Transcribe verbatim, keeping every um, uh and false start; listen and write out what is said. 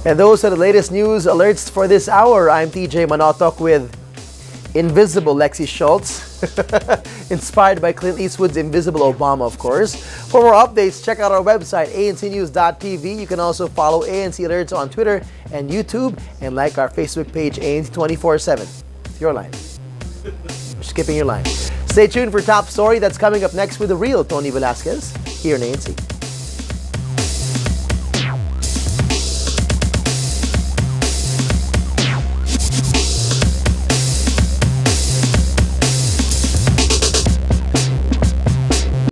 And those are the latest news alerts for this hour. I'm T J Manotok with Invisible Lexi Schultz, inspired by Clint Eastwood's Invisible Obama, of course. For more updates, check out our website, A N C news dot T V. You can also follow A N C Alerts on Twitter and YouTube, and like our Facebook page, A N C twenty-four seven. It's your line. Skipping your line. Stay tuned for Top Story. That's coming up next with the real Tony Velasquez here in A N C.